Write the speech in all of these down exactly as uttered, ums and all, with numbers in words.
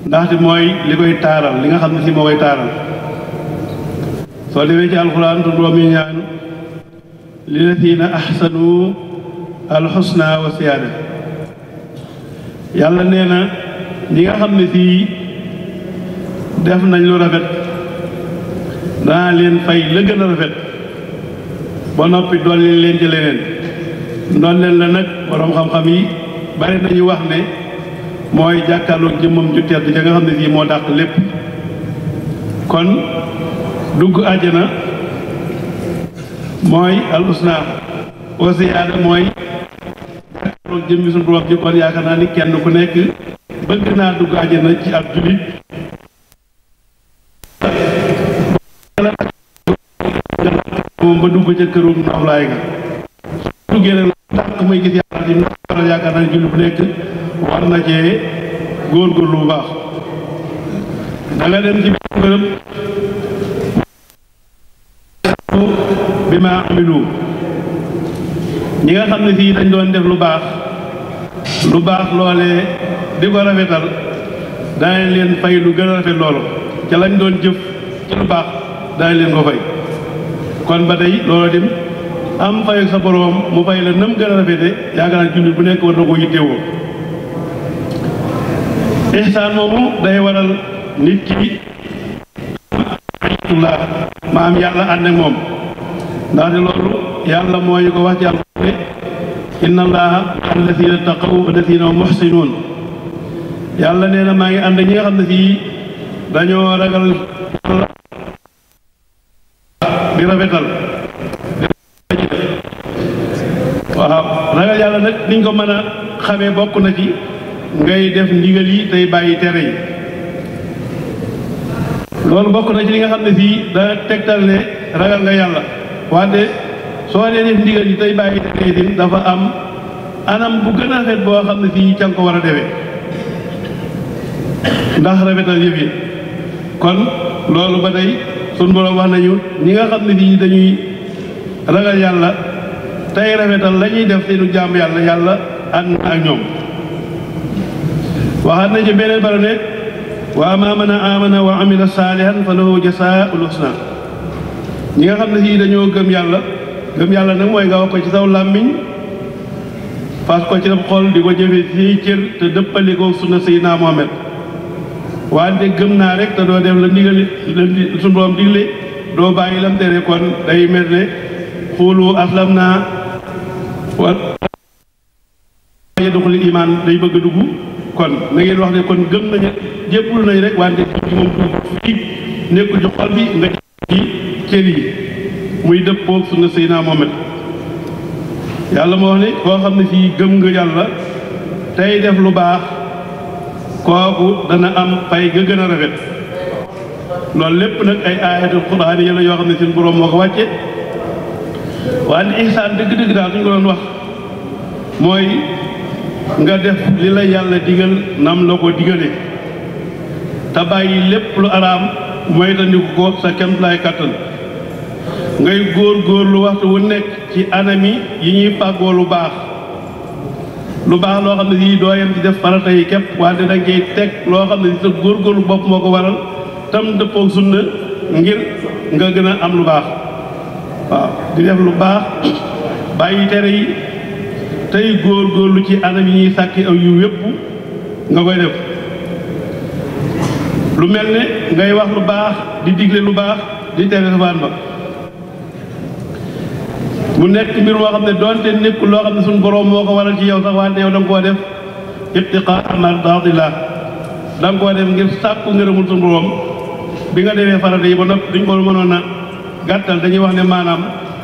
ndaxte mooy li koy taaral li nga xam ne si moo koy taaral soo demee ci alxuraan tu doom yi ñaan lilladiina ahsanu alxusna wa siyaada yàlla nee na ñi nga xam ne fii def nañ lu rafet danaa leen fay la gën a rafet ba noppi dolli leen ci leneen doon leen la nag borom xam-xam yi bari nañu wax ne mooy jàkkaarloog jëmmam ju tedd ja nga xam ne fii moo dàq lépp kon dugg àjjana mooy alxusna wa siyaada mooy jàkkaarloog jëmmi suñu borom ji kon yaakaar naa ni kenn ku nekk bëgg naa dugg àjjana ci ab jullit moom ba dugg ca këru noflaay ga duggee nag tànk may gis yàlla di waral yaakaar naa jullit bu nekk war na cee góorgóorlu bu baax da nga dem ci biir bërëb bi ma amilu ñi nga xam ne fii dañ doon def lu baax lu baax loolee di ko rafetal daañu leen fay lu gën a rafet loolu ca lañ doon jëf ci lu baax daañu leen ko fay kon ba tey loolu dem am fay sa boroom mu fay la nam gën a rafete yaakaar naa jullit bu nekk war na ko yittewoo ihsaan moomu day waral nit ki ayatullah ma am yàlla ànd ak moom ndaxte loolu yàlla moo ñu ko wax ci alxuraan inna allaha alladina taqaw alladina muhsinuun yàlla nee na maa ngi ànd ñi nga xam ne fii dañoo ragal yàlla di rafetal waaw ragal yàlla nag niñ ko mën a xamee bokk na ci ngay def ndigal yi tey bàyyi tere yi loolu bokk na ci li nga xam ne fii da tegtal ne ragal nga yàlla wante soo dee def ndigal yi tey bàyyi tere yi dafa am anam bu gën a rafet boo xam ne fii ca nga ko war a defee ndax rafetal yëf yi kon loolu ba tey sunu Boroom wax nañu ñi nga xam ne fii dañuy ragal yàlla tey rafetal la ñuy def seenu jaam yàlla yàlla ànd na ak ñoom waxaat nañ ci beneen bara ne wa ammaa man aamana wa amila saalihan fa lahu jazaa'ul husna ñi nga xam ne fii dañoo gëm yàlla gëm yàlla nag mooy nga wax ko ci saw làmmiñ fas ko ci def xol di ko jëfe ci cër te dëppali ko sunna Seydina Muhammad wante gëm naa rek te doo def la ndigal la suñu Boroom digle doo bàyyi lam tere kon day mel ne xuulu aslam naa wa yadxulul iman day bëgg a dugg kon na ngeen wax ne kon gëm nañu jébbul nañ rek wante ci moom dugg fii nekkul ci xol bi nga ci cër yi muy dëppoo sunna Seydina Muhammad yàlla moo wax ne koo xam ne fii gëm nga yàlla tey def lu baax kooku dana am fay ga gën a rafet loolu lépp nag ay aayatul quraan yi la yoo xam ne seen boroom moo ko wàcce waaye ihsaan dëgg-dëgg daal suñu ko doon wax mooy nga def li la yàlla digal nam la ko digale te bàyyi lépp lu araam moytandiku ko sa kemtalaay kàttan ngay góor góor lu waxtu wu nekk ci anami yi ñuy fàggoo lu baax lu baax loo xam ne yii doo yem ci def farata yi képp wante da ngay teg loo xam ne sa góorgóorlu bopp moo ko waral tam dëppoog sunna ngir nga gën a am lu baax waaw di def lu baax bàyyi tere yi tey góorgóorlu ci anam yi ñuy sàkki aw yu yépp nga koy def lu mel ne ngay wax lu baax di digle lu baax di tere safaan ba mu nekk mbir moo xam ne doonte nekkul loo xam ne suñu boroom moo ko waral ci yow sax wante yow da nga koo def ibtiqaa mardaatillah da nga koo def ngir sàkku ngërëmul suñu boroom bi nga defee farata yi ba noppi duñ ko mënoon a gàttal dañuy wax ne maanaam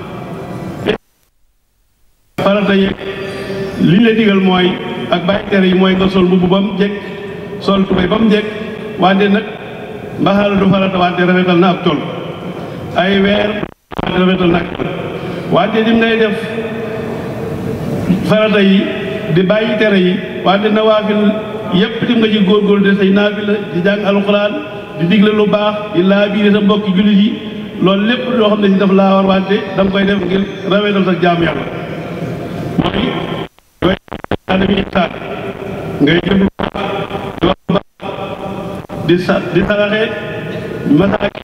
farata yi liñ la digal mooy ak bàyyi tere yi mooy nga sol mbubb ba mu jekk sol tubéy ba mu jekk wante nag mbaxal du farata wante rafetal na ab col ay weer wante rafetal na ak col wante dim ngay def farata yi di bàyyi tere yi wante nawaafil yépp tim nga ci góorgóorlu de say naafila di jàng alxuraan di digle lu baax di laa biire sa mbokki jullit yi loolu lépp loo xam ne si daf laa war wante da nga koy def ngir rafetal sa jaam yàlla mooy yooyu adami ihsaan ngay jëf lu baax di sa di saraxe masaaki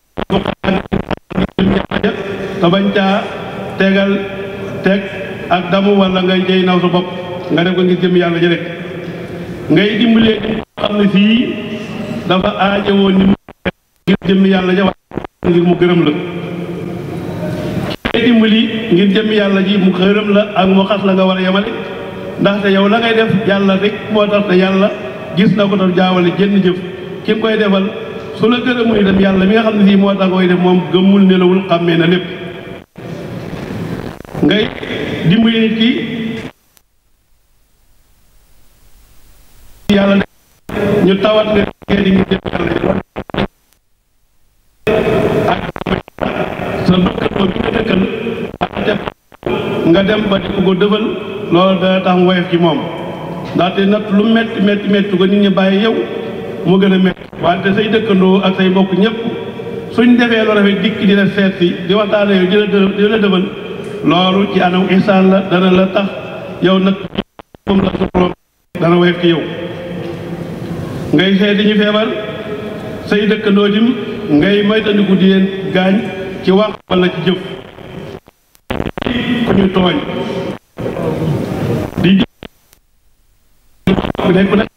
te bañ caa tegal teg ak damu wala ngay jëy naw sa bopp nga def ko ngir jëm yàlla ji rek ngay dimbalee xam ne fii dafa aajowoo ni ngir jëm yàlla ja wax ngir mu gërëm la ngay dimbali ngir jëm yàlla ji mu gërëm la ak mu xas la nga war a yemale ndaxte yow la ngay def yàlla rek moo tax te yàlla gis na ko tax jaawale jënn jëf ki nga koy defal su la gërëmul itam yàlla mi nga xam ne fii moo tax koy def moom gëmmul nelawul xàmmee na lépp ngay dimbali nit ki yàlla ñu tawat nga di ngi jëm yàlla ak sa dëkkandoo bi nga dëkkal ak def nga dem ba di ko dëfal loolu dana tax mu woyof ci moom ndaxte nag lu metti metti metti ko nit ñi bàyyi yow mu gën a metti wante say dëkkandoo ak say mbokk ñëpp suñ defee lu rafet dikk di la seet si di waxtaane yow di la dë di la dëfal loolu ci anam ihsaan la dana la tax yow nag moom la suñu dana woyof ci yow ngay seeti ñu feebar say dëkkandoo dim ngay moytandiku di leen gaañ ci wax wala ci jëf ku ñu tooñ di nekk nag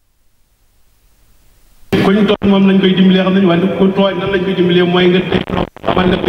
ku ñu tooñ moom lañ koy dimbalee xam nañu wante ku tooñ nan lañ koy dimbalee mooy nga teg loo xamal ne ko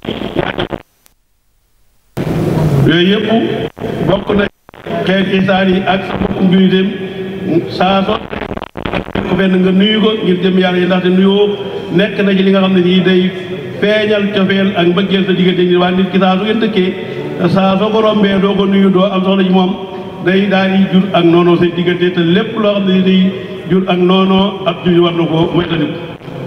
yooyu yëpp bokk na xeet isaan yi ak sa bokkum jullitéem saa so ko benn nga nuyu ko ngir jëm yàlla yi ndaxte nuyoo nekk na ci li nga xam ne nii day feeñal cofeel ak mbëggeel sa diggante ngir waa nit ki saa su ngeen dëkkee saa soo ko rombee doo ko nuyu doo am soxla ci moom day daal di jur ak noonoo say diggante te lépp loo xam ne ni day jur ak noonoo ab julli war na ko moytandiku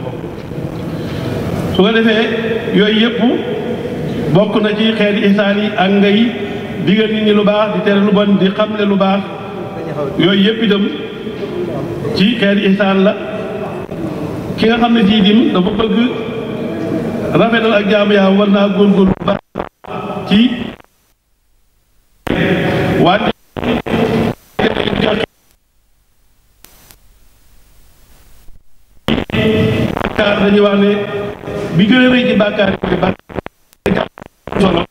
su ko defee yooyu yëpp bokk na ci xeeti ihsaan yi ak ngay digal nit ñi lu baax di tere lu bon di xamle lu baax yooyu yëpp itam ci xeeti ihsaan la ki nga xam ne sii dim dafa bëgg rafetal ak jaamu yaa war naa góorgóorlu bu baax ci wante bàkkaar dañuy wax ne bi gën a rëy ci bàkkaar yi bàkkaar solo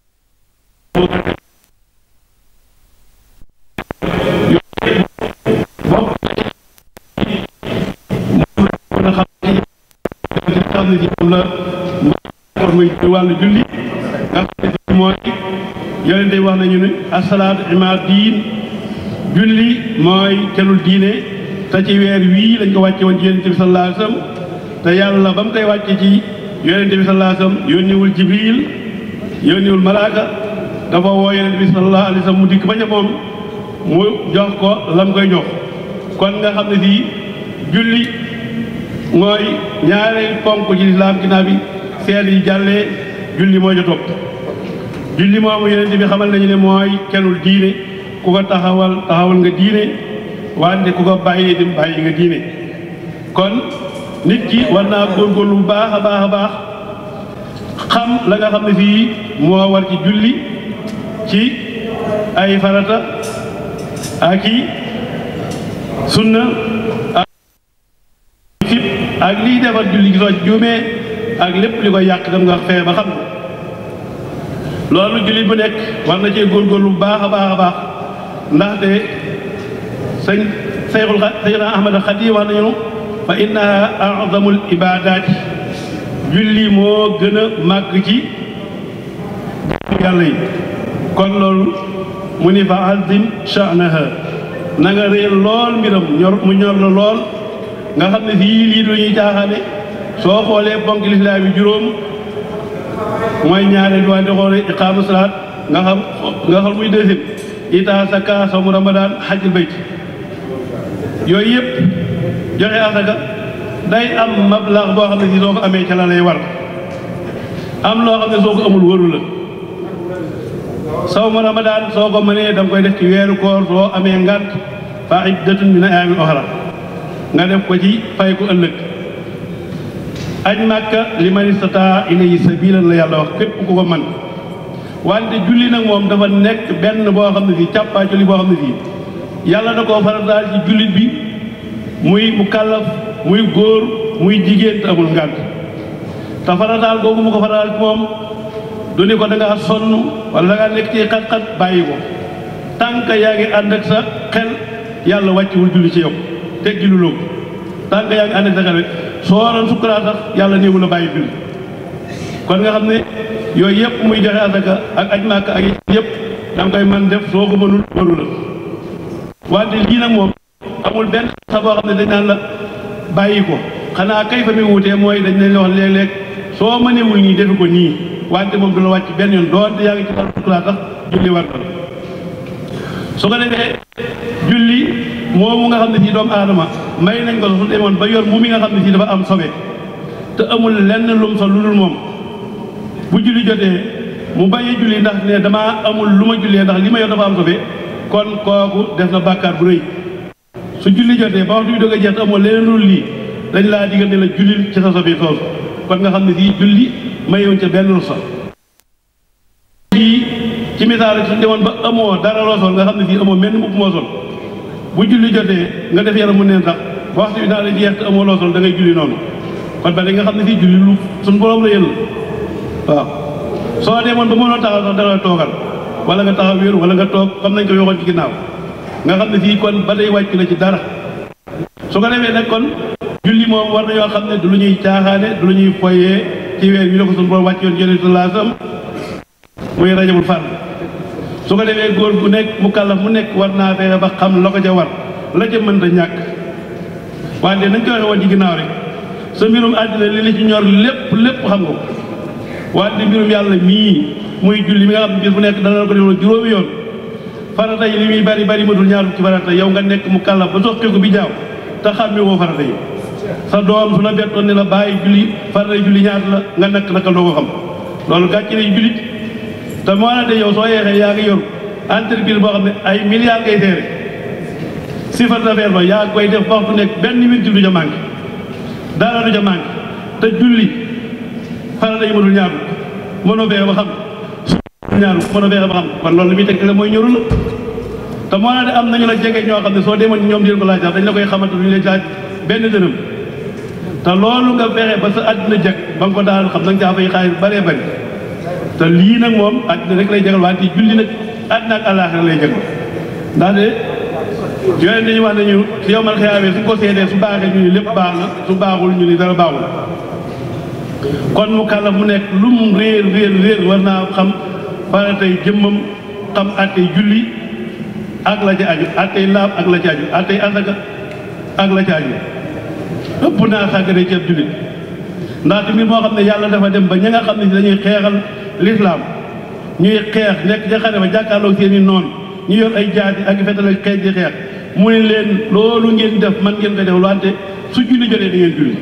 xam ne ci moom la mor muy wàllu julli nga xam ne mooy yonente wax nañu ne asalaatu imaad diin julli mooy kenul diine te ci weer wii lañ ko wàcce woon ci yonente bi sallallahu alayhi wasallam te yàlla ba mu koy wàcce ci yonente bi sallallahu alayhi wasallam yónniwul jibril yónniwul malaaka dafa woo yonente bi sallallahu alayhi wasallam mu dikk ba ca moom mu jox ko la mu koy jox kon nga xam ne fii julli mooy ñaareel ponk ci lislaam ginnaaw bi seet yi jàllee julli moo ca topp julli moomu yonent bi xamal nañu ne mooy kenul diine ku ko taxawal taxawal nga diine wante ku ko bàyyi dim bàyyi nga diine kon nit ki war naa góorgóorlu bu baax a baax a baax xam la nga xam ne fii moo war ci julli ci ay farata ak i sunna ak liy defar julli gi soo juumee ak lépp li koy yàq dem nga fee ba xam loolu julli bu nekk war na cee góorgóorlu bu baax a baax a baax ndaxte sëñ Seyxul Seydina Ahmad Xadim wax nañu fa innaha a'zamul ibadaati julli moo gën a màgg ci yàlla yi kon loolu mu ni fa azim sha'naha na nga réer lool mbiram ñor mu ñor la lool nga xam ne fii lii du ñuy jaaxaane soo xoolee ponk lislaam yi juróom mooy ñaareel wante xoolee iqaamu salaat nga xam nga xam muy deuxième itaa saka sawmu ramadaan xajjul bayt yooyu yëpp joxe asaka day am mablax boo xam ne si soo ko amee ca la lay war am loo xam ne soo ko amul waru la sawmu ramadaan soo ko mënee da nga koy def ci weeru koor soo amee ngant fa iddatun min ayaamin uxra nga def ko ci fay ko ëllëg aj màkka li man istataa ilayhi sabiilan la yàlla wax képp ku ko man wante julli nag moom dafa nekk benn boo xam ne fii càppaa julli boo xam ne fii yàlla da koo farataal ci jullit bi muy mu kàllaf muy góor muy jigéen te amul ngànt te farataal googu mu ko farataal ci moom du ni ko da ngaa sonn wala da ngaa nekk ci xat-xat bàyyi ko tànk yaa ngi ànd ak sa xel yàlla wàcciwul julli ci yow teggi lu lóobu tànk yaa ngi ànd ak sa xel rek soo waroon sukkuraat sax yàlla néewu la bàyyi julli kon nga xam ne yooyu yëpp muy joxe asaka ak aj Màkka ak yëpp da nga koy man def soo ko mënul mënu la wante lii nag moom amul benn sax boo xam ne dañ naan la bàyyi ko xanaa kay fa mi wutee mooy dañ leen wax léeg-léeg soo mënewul nii defe ko nii wante moom du la wàcc benn yoon doonte yaa ngi ci wàllu sukkuraat sax julli war na su ko defee julli moomu nga xam ne ci doomu aadama may nañ ko su demoon ba yor mu mi nga xam ne ci dafa am sobe te amul lenn lum sol lu dul moom bu julli jotee mu bañ a julli ndax ne damaa amul lu ma jullee ndax li ma yor dafa am sobe kon kooku def na bàkkaar bu rëy su julli jotee ba waxtu bi doog a jeex te amoo leneen lu lii dañ laa digal ne la jullil ci sa sobe soosu kon nga xam ne fii julli mayoon ca benn sax fii ci misaal su demoon ba amoo dara loo sol nga xam ne fii amoo menn mbubb moo sol bu julli jotee nga def yaram mu neen sax waxtu bi naa la jeex te amoo loo sol da ngay julli noonu kon ba da nga xam ne fii julli lu suñ borom la yël waaw soo demoon ba mënoo taxaw sax dara toogal wala nga taxaw wéeru wala nga toog comme nañ ko waxoon ci ginnaaw nga xam ne fii kon ba day wàcc la ci dara su ko defee nag kon julli moom war na yoo xam ne du lu ñuy caaxaane du lu ñuy foyee ci weer wi la ko suñu borom wàcc yoon yonent sallallahu alayhi wasallam muy rajabul fard su ko defee góor gu nekk mu kàllaf mu nekk war naa fexe ba xam la ko ca war la ca mën ta ñàkk wante nañ ko waxee woon ci ginnaaw rek sa mbirum àddina li la ci ñor lépp lépp xam nga ko wante mbirum yàlla mii muy julli mi nga xam ne bis bu nekk dana la ko defal juróomi yoon farata yi li muy bari bari matul ñaar ci farata yow nga nekk mu kàllaf ba sox ko bi jaaw te xàmme woo farata yi sa doom su la bettoon ne la bàyyi julli farata yi julli ñaata la nga nekk naka doo ko xam loolu gàcce nañ jullit te moo na de yow soo yeexee yaa ngi yor entreprise boo xam ne ay milliards ngay seere chiffre d'affaires ba yaa koy def waxtu nekk benn minute du ca manqué dara du ca manqué te julli farata yi matul ñaar mënoo fexe ba xam ñaaru mënoo fexe ba xam kon loolu li muy teg la mooy ñëru la te moo naa de am nañu la jege ñoo xam ne soo demoon ñoom di ko laaj sax dañ la koy xamante duñu lay laaj benn dërëm te loolu nga fexe ba sa àddina jag ba nga ko daal xam nanga caa fay xaalis baree bari te lii nag moom àddina rek lay jagal wante julli nag àddina ak àllaaxira lay jagal ndax de yooyu dañuy wax nañu si yow mal xiyaamee su ko seedee su baaxee ñu ni lépp baax na su baaxul ñu ni dara baaxul kon mu kàlla mu nekk lu mu réer réer réer war naa xam faratay jëmmam xam attey julli ak la ci aju attey laab ak la ci aju attey asaka ak la ci aju ëpp naa sàggane ceeb jullit ndaxte mbir moo xam ne yàlla dafa dem ba ña nga xam ne dañuy xeexal lislaam ñuy xeex nekk ca xare ba jàkkaarloog seen i noonu ñu yor ay jaati ak fetal ak xeej di xeex mu ne leen loolu ngeen def man ngeen ko def wante su julli jotee da ngeen julli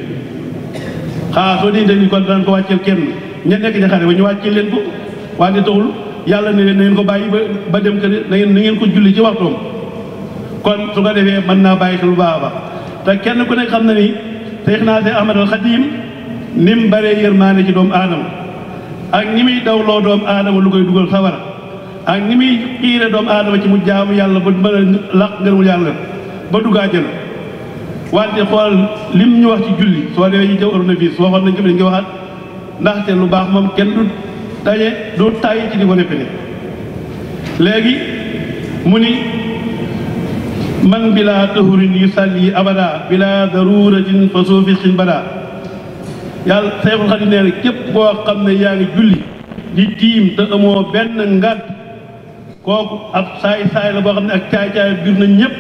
xaa soo dee ni kon danañ ko wàcceel kenn ña nekk ca xare ba ñu wàcceel leen ko wante taxul yàlla ne leen na ngeen ko bàyyi ba ba dem kër na ngeen na ngeen ko julli ci waxtoom kon su ko defee mën naa bàyyi xel bu baax a baax te kenn ku nekk xam na ni Seexna Seex Ahmadul Xadiim ni mu baree yërmaane ci doomu aadama ak ni muy dawloo doomu aadama lu koy dugal sawara ak ni muy xiire doomu aadama ci mu jaamu yàlla ba mën a laq ngërëmul yàlla ba dugg àjjana wante xool lim ñu wax ci julli soo demee ci Jawharun Nafiis waxoon nañ ko dañ ko waxaat ndaxte lu baax moom kenn du daje du tàyyi ci di ko répété léegi mu ni man bila tahurin yusalli abada bila daruratin fa suufi xin bada yàlla Seexul Xadiim nee na képp koo xam ne yaa ngi julli di tiim te amoo benn ngànt kooku ab saay-saay la boo xam ne ak caay-caay biir na ñëpp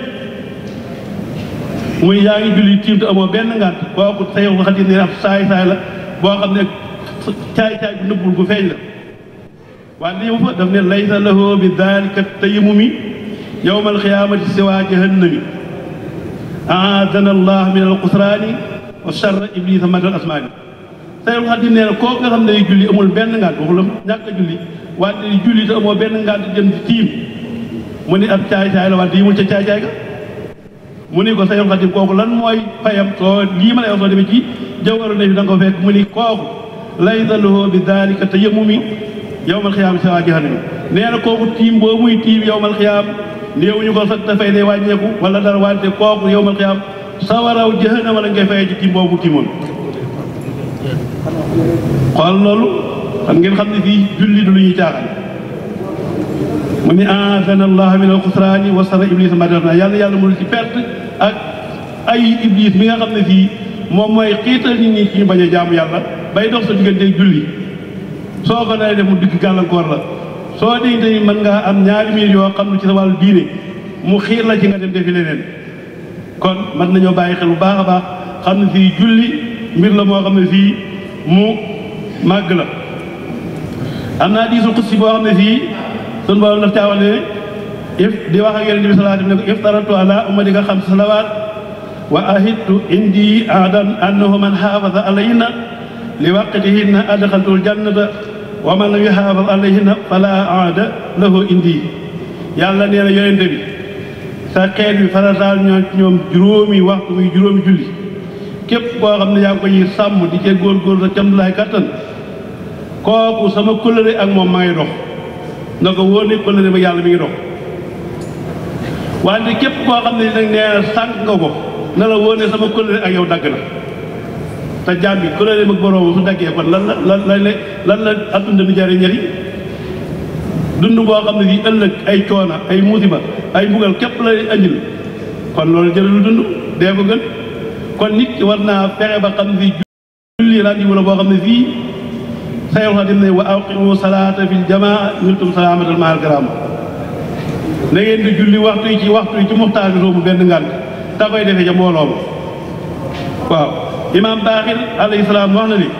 muy yaa ngi julli tiim te amoo benn ngànt kooku Seexul Xadiim nee na ab saay-saay la boo xam ne caay-caay bu nëbbul gu feeñ la wante yow fa daf ne laysa lahu bi daalika tayammumi yawmal qiyaamati siwaa jahannami aadana allah min al qusraani wa sharra iblisa madal asmaani Seexul Xadiim nee na kooku nga xam ne julli amul benn ngànt waxu la ñàkk a julli wante julli te amoo benn ngànt jëm ci tiim mu ni ab caay-caay la wante yi mul ca caay-caay ga mu ni ko Seexul Xadiim kooku lan mooy fayam soo lii ma lay wax soo demee ci Jawharun Nafiis da nga ko fekk mu ni kooku laysa lahu bi daalika tayammumi yawmal qiyaam siwaa jahannami nee na kooku tiim boo muy tiim yawmal qiyaam néewuñu ko sax dafay day wàññeeku wala dara wante kooku yawmal qiyaam sawaraw jahannama la ngay fayee ci kii boobu kii moom xool loolu xam ngeen xam ne fii julli du lu ñuy caaxaan mu ni aadana allah min al xusraani wa sara iblis ma def na yàlla yàlla mënul ci perte ak ay iblis mi nga xam ne fii moom mooy xiital nit ñi ci ñu bañ a jaamu yàlla bay dox sa diggante julli soo ko day def mu digg gàllankoor la soo dee ni mën ngaa am ñaari miir yoo xam ne ci sa wàllu diine mu xiir la ci nga dem defi leneen kon mën nañoo bàyyi xel bu baax a baax xam ne fii julli mbir la moo xam ne fii mu màgg la am naa diisul xus si boo xam ne fii sun borom daf caa wax ne if di wax ak yonent bi sallallahu alayhi wa sallam ne ko iftaratu ala ummatika xamsa salawaat wa ahidtu indi aadan annahu man xaafasa alayhinna li waqtihinna adxaltul jannata wa man lam yuxaafas alayhinna fala aada lahu indi yàlla nee na yonent bi sa xeet bi farataal ñoo ñoom juróomi waxtu muy juróomi julli képp koo xam ne yaa ngi ko ñuy sàmm di cee góorgóor sa camtulaay kattan kooku sama kóllëre ak moom maa ngi dox na ko wóor ne kóllëre ba yàlla mi ngi dox wante képp koo xam ne nag nee na sànq nga ko na la wóor ne sama kóllëre ak yow dagg na te jaam bi kóllëre mag boroom su daggee kon lan la lan la lan la adduna bi jariñ ñari dund boo xam ne fii ëllëg ay coona ay musiba ay mbugal képp la andil kon loolu jëralu dund dee ko gën kon nit ki war naa fexe ba xam ne fii julli rendez-vous la boo xam ne fii Seydou Xadim ne wa aqimu salaata fil jamaa niltum salaamatal mahal karaama na ngeen di julli waxtu yi ci waxtu yi ci muxtaar bi soobu benn ngànt ta koy defee ca mbooloo ma waaw imaam Baaxir alayhi salaam wax na ni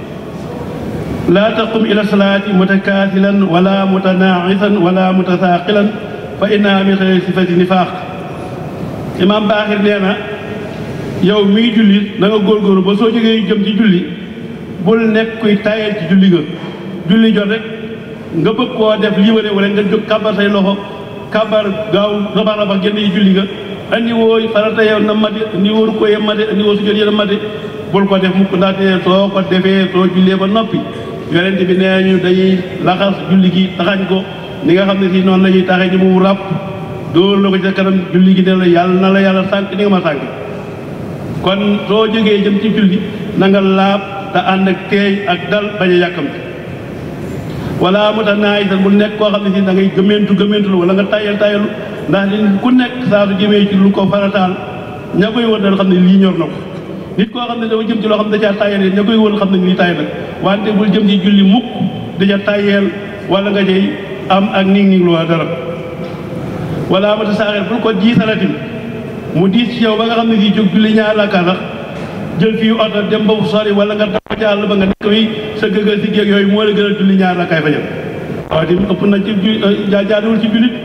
laa taqum ila salaati mutakaasilan wala mutanaaxisan wala mutasaaqilan fa innaha min xayri sifati nifaaq imaam Baaxir nee na yow miy julli na nga góorgóorlu ba soo jógee jëm ci julli bul nekk kuy tayal ci julli ga julli jot rek nga bëgg koo def lii wala wala nga jóg kàbbar say loxo kàbbar gaaw rabax rabax génn yi julli ga andi woo farata yow na mate andi woo ko yem mate andi woo su jot yéen a mate bul ko def mukk ndaxte soo ko defee soo jullee ba noppi yonent bi nee ñu dañuy laxas julli gi taxañ ko ni nga xam ne si noonu la ñuy taxee ni mu ràpp dóor la ko ci sa kanam julli gi ne la yàlla na la yàlla sànq ni nga ma sànq kon soo jógee jëm ci julli na nga laab te ànd ak teey ak dal bañ a yàkkamti wala mu tax naay sax bu nekk koo xam ne si da ngay gëmmentu gëmmentu wala nga tayal tayalu ndax li ku nekk saa su jëmee ci lu ko farataal ña koy wër dal xam ne lii ñor na ko nit koo xam ne dafa jëm ci loo xam ne da caa tayal ña koy wër xam ne lii tayal nag wante bul jëm ci julli mukk da ca tayeel wala nga jëy am ak ning ning lu dara wala mu tax saaxeel bul ko diisalatin mu diis ci yow ba nga xam ne fii jóg julli ñaar rakka sax jël fii oto dem ba fu sori wala nga daw ca àll ba nga nekk wi sa gëgal si géeg yooyu moo la gën a julli ñaar rakkaay fa jëm waaw tamit ëpp na ci jaaduwul ci jullit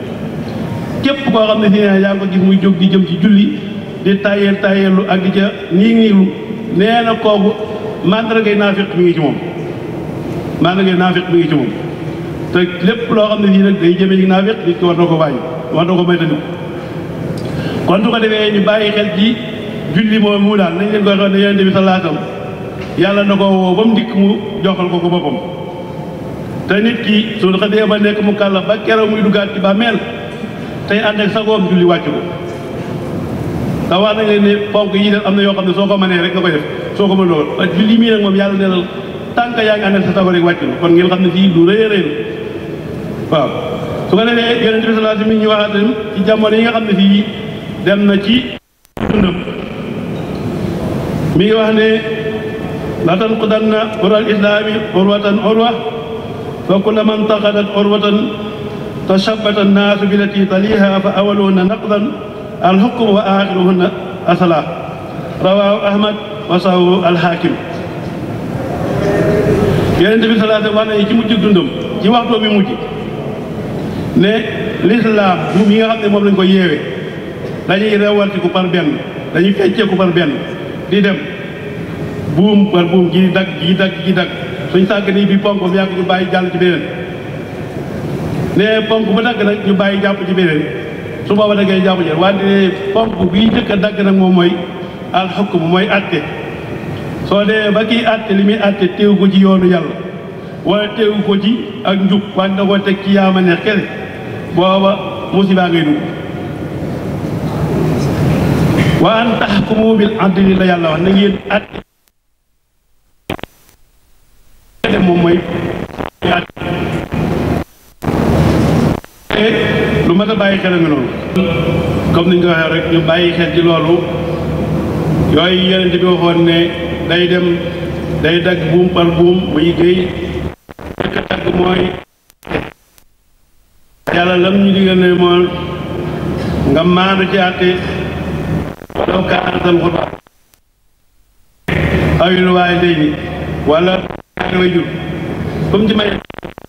képp koo xam ne si ne yaa ngi ko gis muy jóg di jëm ci julli di tayeel tayeelu ak di ca nii niilu nee na kooku mandargay naafiq mi ngi ci moom mandargay naafiq mi ngi ci moom te lépp loo xam ne fii nag day jëmee ci naafiq nit ki war na ko bàyyi war na ko moytandiku kon su ko defee ñu bàyyi xel ci julli moom mu daal nañ leen koy xam ne yonent bi sallallahu alayhi wasallam yàlla na ko woo ba mu dikk mu joxal ko ko boppam te nit ki su xasee ba nekk mu kàlla ba keroog muy duggaat ci bàmmeel tey ànd ak sagoom julli wàcc ko te wax nañ leen ne ponk yi def am na yoo xam ne soo ko mënee rek nga koy def soo ko mën lool julli mii nag moom yàlla nee na tànk yaa ngi ànd ak sa sago rek wàcc kon ngeen xam ne fii lu rëy a rëy waaw su ko defee yonent bi sallallahu alayhi wasallam mi ñu waxaat ci jamono yi nga xam ne fii dem na ci dundam mi ngi wax ne la tanqudanna ural islaami urwatan urwa fa kulla man taqadat urwatan tashabbata annaasu billati taliha fa awaluhunna naqdan alxukm wa axiruhunna asala rawahu ahmad wa sahu alxaakim yonent bi sallallahu alayhi wa sallam wax na ci mujj dundam ci waxtoo bi mujj ne l'islam bu mi nga xam ne moom lañ ko yeewee dañuy rewaltiku par benn dañuy fecceeku par benn di dem buum par buum gi dagg gi dagg gi dagg suñ sàgg nii bi ponk bi yàgg ñu bàyyi jàll ci beneen ne ponk bu dagg nag ñu bàyyi jàpp ci beneen su booba da ngay jàpp ci wante ne ponk bii njëkk a dagg nag moom mooy alxukm mooy atte soo dee ba kii atte li muy atte teew ko ci yoonu yàlla wala teew ko ci ak njub wante da ko teg ci yaama neex kese booba musiba ngay dugg wa an tahkumu bil adli la yàlla wax na ngeen at moom mooy at lu mat a bàyyi xel nga noonu comme ni ñu ko waxee rek ñu bàyyi xel ci loolu yooyu yeneen bi waxoon ne day dem day dagg buum par buum muy géey jëkk a dagg mooy yàlla lam ñu digal ne moom nga maandu ci àtte walaw kaana zal qurba awil waalidayni wala ñaari waajur comme ci may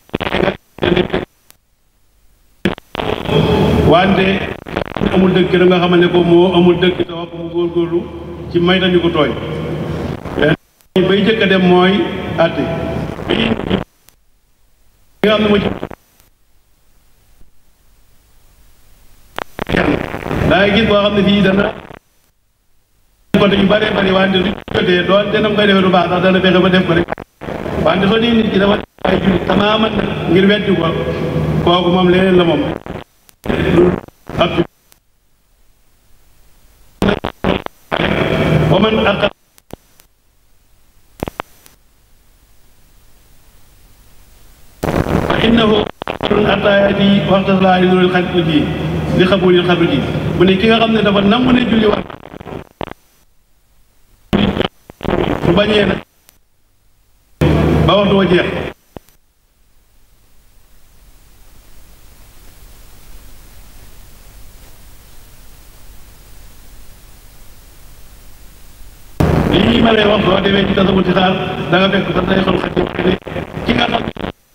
wante amul dëgg da nga xamal ne ko moo amul dëgg te wax ko mu góorgóorlu ci may tañu ko tooy bay jëkk a dem mooy àtte bi nga xam ne moo ci daa gis boo xam ne fii dana côté yu bëree bëri wante du jotee doon te nam koy defee du baax sax dana fexe ba def ko rek wante soo nii nit ki dafa ay jullit tamaaman nag ngir weddi ko kooku moom leneen la moom ab wa man aqa fa innahu ataayati waxtas laa li nuril xarit ji li xabulil xabri ji mu ne ki nga xam ne dafa nangu ne julli war su bañee nag ba waxtu wa jeex lii ma lay wax boo demee ci tasawul ci xaar da nga fekk sax day xol xaj ne ki nga xam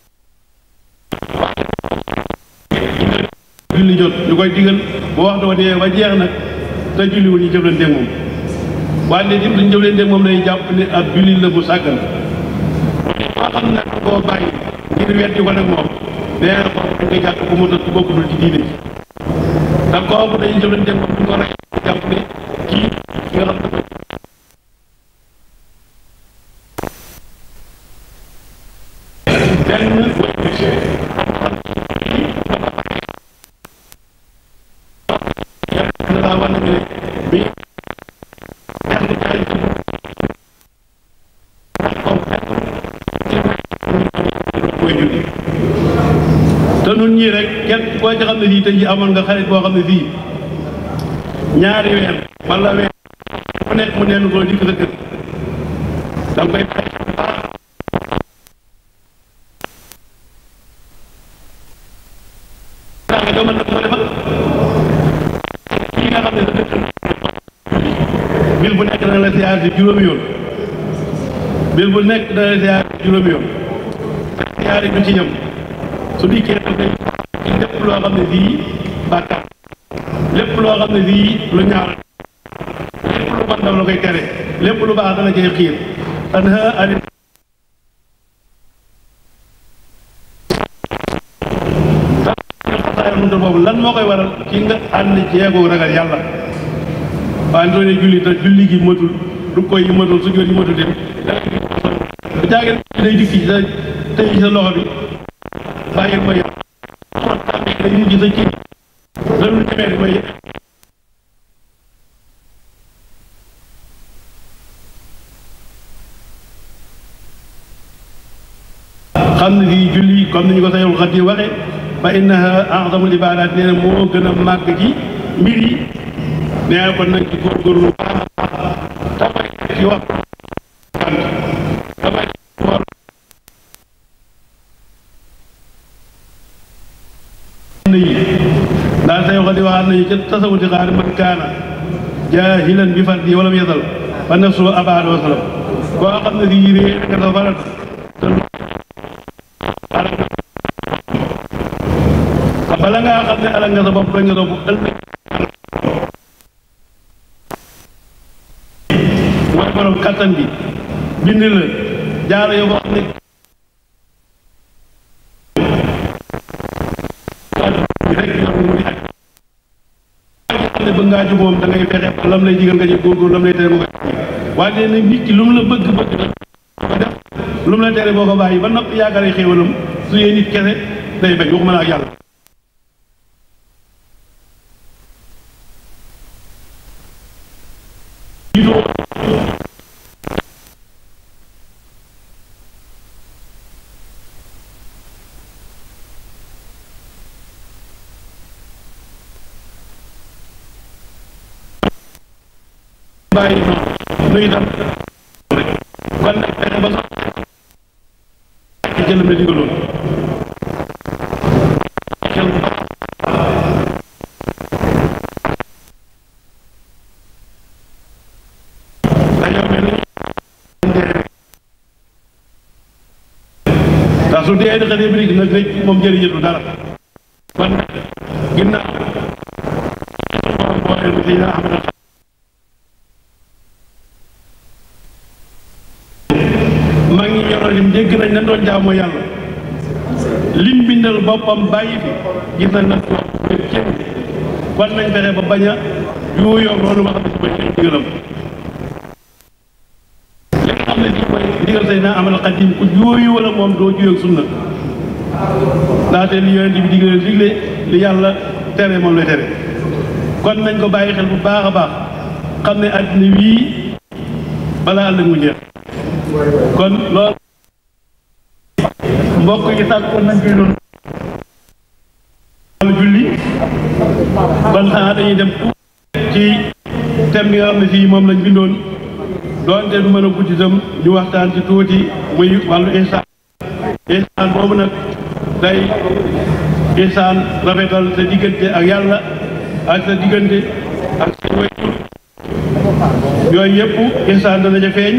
julli jot ñu koy digal bu waxtu wa dee ba jeex nag te julliwul ñu jëflanteeg moom wante dim duñ jëflanteeg moom lay jàpp ne ab julli la bu sàggan moo xam ne koo bàyyi ngir weddi ko nag moom nee na ko dañ koy jàpp ku mu tëdd bokkul ci diine ji te kooku dañuy jëflanteeg moom duñ ko rek jàpp ne kii nga xam ne te nun ñii rek kenn koo ci xam ne fii tey jii amoon nga xarit boo xam ne fii ñaari weer wala weer mu nekk mu neen ko dikk sa kër da nga koy bàyyi nga doo mën na ko defal kii nga xam ne sa dëkk bil bu nekk dana la siyaar si juróomi yoon bil bu nekk dana la siyaar si juróomi yoon siyaar yi du ci ñam su dikkee daf day ci lépp loo xam ne fii bàkkaar lépp loo xam ne fii lu ñaaw lépp lu bon daf la koy tere lépp lu baax dana koy xiir anha ani xasaaya munta boobu lan moo koy waral ci nga ànd jeego ragal yàlla waaye doo ne julli te julli gi matul du koy yi matul su joon yi matul dem bu jaagee day dikk ci sa tey sa loxo bi bàyyi ko yàlla day mujj sa ci la lu demee di koy xam ne fii julli comme ni ñu ko Sayxul Xadiim waxe fa innaha a'zamul ibaadaat nee na moo gën a màgg ci mbir yi nee na kon nañ ci góorgóorlu baax tabay ci wax tabay woor na yi ndax Sayxul Xadiim waxaat nañu ca tasawul ci xaar man kaana jaahilan bi fardi walam yasal fa nafsu abaad wa salam koo xam ne fii réer nga sa farat bala ngaa xam ne alal nga sa bopp nga topp ëllëg mooy borom kattan bi bind la jaaro yow boo xam ne rek yow mu di ak xam ne bëgg ngaa jub moom da ngay fexe lam lay digal nga ci góorgóor lam lay tere nga koy waaye nag nit ki lu mu la bëgg bëgg na ko def lu mu la tere boo ko bàyyi ba noppi yaakaar xéewalam su yee nit kese day bañ waxuma la ak yàlla jiitoo bàyyi noonu nuy tam kon nag fexe ba sax ci jëlam la digaloon xel bu baax dañoo mel ni ndax su dee di xëy bi nag rek moom jëriñatu dara kon nag ginnaaw moom boo leen di am na maa ngi ñoroon lim dégg nañ na doon jaamoo yàlla lim bindal boppam bàyyi fi gis nañ nag wax kenn kon nañ fexe ba bañ a yooyoo loolu ma xam ne si mooy ay digalam li nga xam ne si mooy digal say naa amal xadim ku yooyu wala moom doo juyoo sunna ndaxte li yonent bi digal digle li yàlla tere moom lay tere kon nañ ko bàyyi xel bu baax a baax xam ne àddina wii balaa ëllëg mu jeex kon loolu mbokk yi sàkk kon nañ koy doon wàllu julli kon xanaa dañuy dem ci thème bi nga xam ne fii moom lañ bindoon doonte du mën a guddi itam ñu waxtaan ci tuuti muy wàllu ihsaan ihsaan boobu nag day ihsaan rafetal sa diggante ak yàlla ak sa diggante ak sa waajur yooyu yëpp ihsaan dana ca feeñ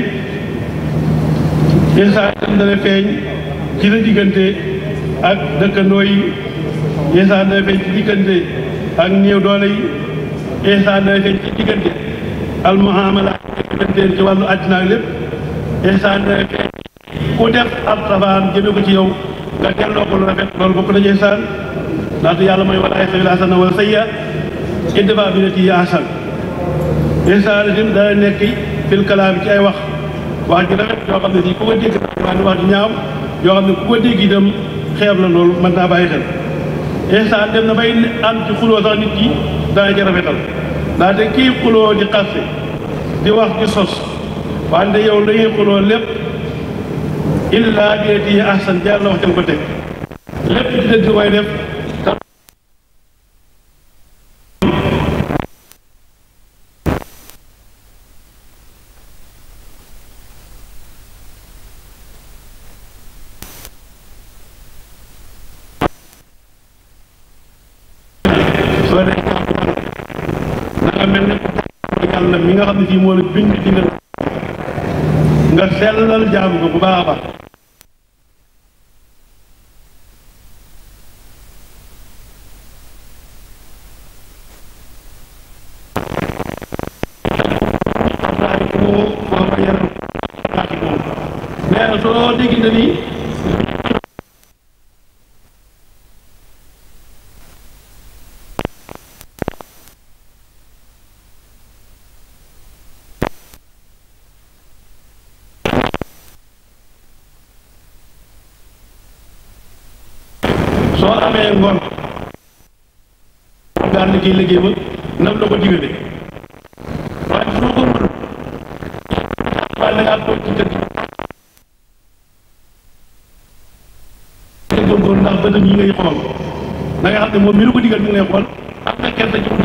ihsaan dana feeñ ci sa diggante ak dëkkandoo yi ihsaan dana feeñ ci diggante ak néew doole yi ihsaan dana feeñ ci diggante almuamala diggante ci wàllu àddina ak lépp ihsaan dana feeñ ku def ab safaan jëme ko ci yow nga delloo ko lu rafet loolu bokk na ci ihsaan ndaxte yàlla mooy wala yastawil hasana wala sayya idfa' billatii hiya ahsan ihsaan itam dana nekk fil kalaam ci ay wax wax ji rafet yoo xam ne si ku ko dégg wax wax ji ñaaw yoo xam ne ku ko dégg itam xeeb la loolu mën naa bàyyi xel ihsaan dem na bay am ci xuloo sax nit ki dana ci rafetal ndaxte kii xuloo di xaste di wax di sos wante yow la ñuy xuloo lépp illaa billatii hiya ahsan jaar la wax ca ko teg lépp ci dëgg mooy def soo dee na nga mel ne yàlla mi nga xam ne fii moo la bind ci nga nga sellal jaamu ko bu baax a baax nee na soo dégginte nii soo amee ngoon daal di koy liggéey ba nam la ko digale waaye soo ko mën waaye da ngaa toog ci kër gi góorgóorlu ndax bëtam yi ngay xool da nga xam ne moom mi lu ko digal mi ngi lay xool am na kersa ci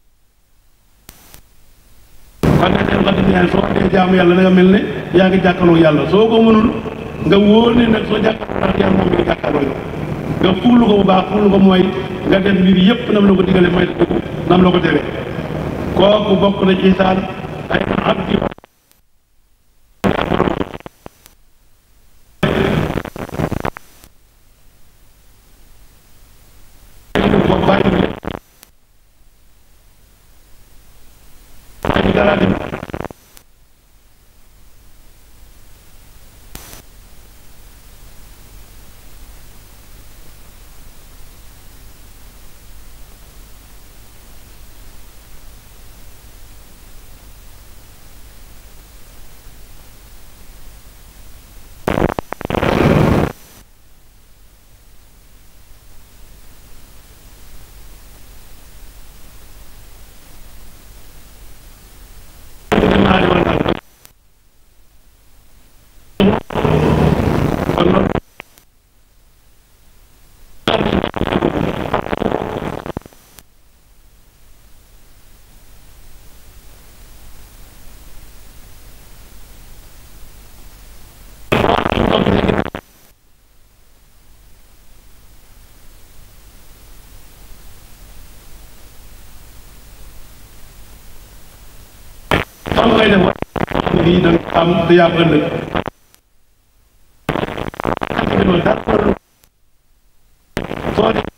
kon nag seen xarit ñaan soo dee jaamu yàlla da nga mel ne yaa ngi jàkkaarloo yàlla soo ko mënul nga wóor ne nag soo jàkkaarloo yàlla moom mi ngi jàkkaarloo yow nga fuglu ko bu baax fuglu ko mooy nga def mbir yëpp nam la ko digale mooy dëgg nam la ko tere kooku bokk na ci ihsaan ay na am ci ko bàyyi bàyyi dara dem naa di woon daal kon loolu soo koy def lii da nga am te yaa ëllëg soo def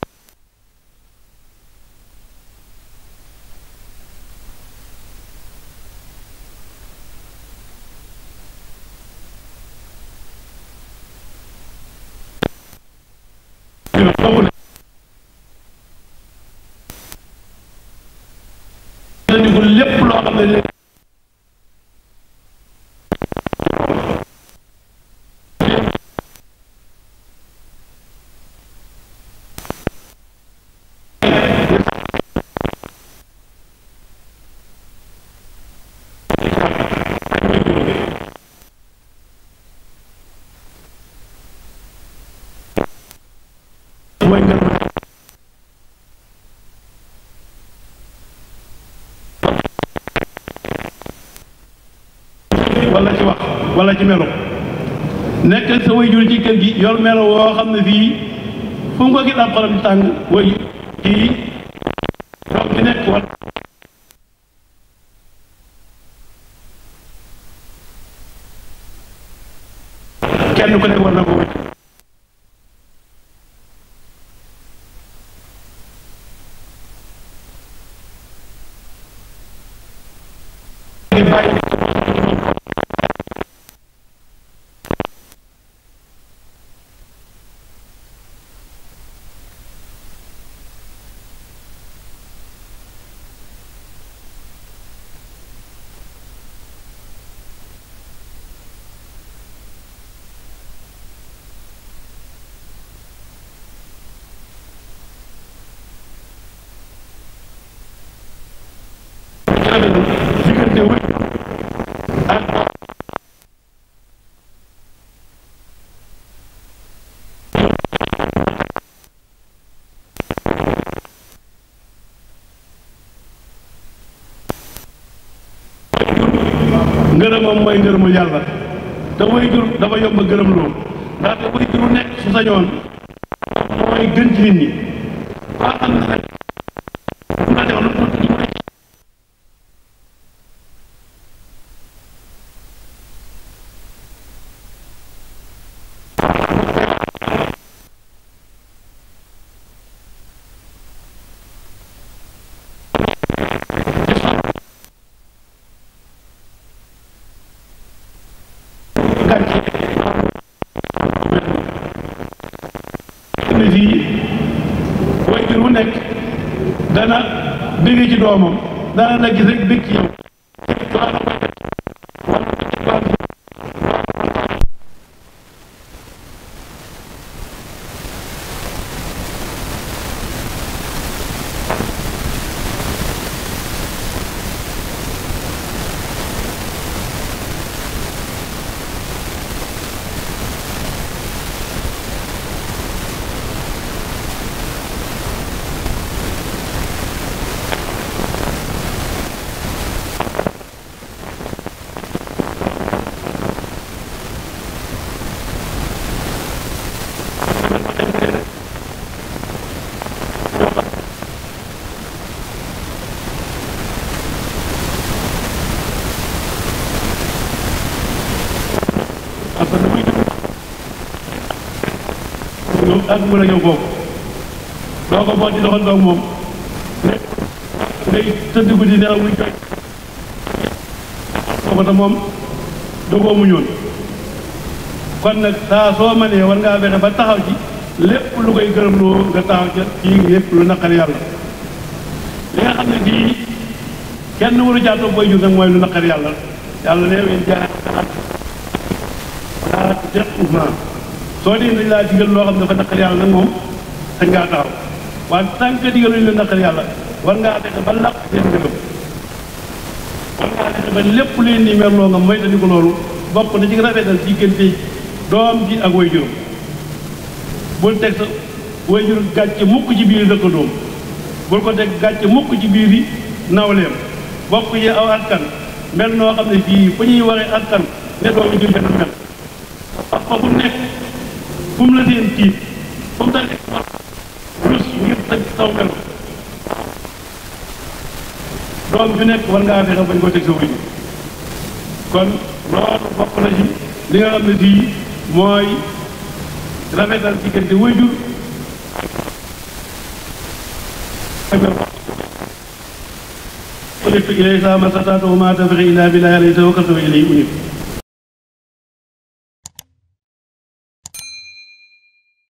lépp loo xam ne mooy ngërëm wala ci wax wala ci melo nekk sa waajur ci kër gi yor melo woo xam ne fii fu mu ko gis ab xolam tàng way kii doom bi nekk wat kenn ku nekk war na ko wëcc diggante wëy ak ngërëmam mooy ngërëmul yàlla te waajur dafa yomb a gërëm loo ndaxte waajur nekk su sañoon mooy gën ci nit ñi waa am na rek naa def lu tuuti mu nekk fii waajur wu nekk dana bëgg ci doomam dana la gis rek bëgg ci yow ak mën a ñëw foofu doo ko boot di doxal doog moom ngay tëdd guddi nelaw muy jooy kooku te moom dogoo mu ñoon kon nag saa soo mënee war ngaa fexe ba taxaw ci lépp lu koy gërëm loo nga taxaw ca ci lépp lu naqari yàlla li nga xam ne bii kenn waru jaatoo booy jur nag mooy lu naqari yàlla yàlla ne ween jaar wala deq ousmane soo dee dañ laa digal loo xam ne dafa naqari yàlla nag moom sañ ngaa taxaw waaye tant que digal luñu la naqari yàlla war ngaa fexe ba làq seen ngërëm war ngaa fexe ba lépp leen ni merloo nga moytandi ko loolu bokk na ci rafetal diggante doom ji ak waajur bul teg sa waajur gàcce mukk ci biir dëkkandoom bul ko teg gàcce mukk ci biir yi nawleem bokk yi aw askan mel noo xam ne fii fu ñuy waxee askan ne doomu jur benn mel wax ko fu nekk fu mu la seen tiit fu mu tàgge rus ngir teg saw mel doom fi nekk war ngaa fexe bañ ko teg sa waajur kon loolu bokk na ci li nga xam ne fii mooy rafetal diggante waajur قلت إليه ما استطعت وما تبغي إلا بالله عليه توكلت وإليه أنيب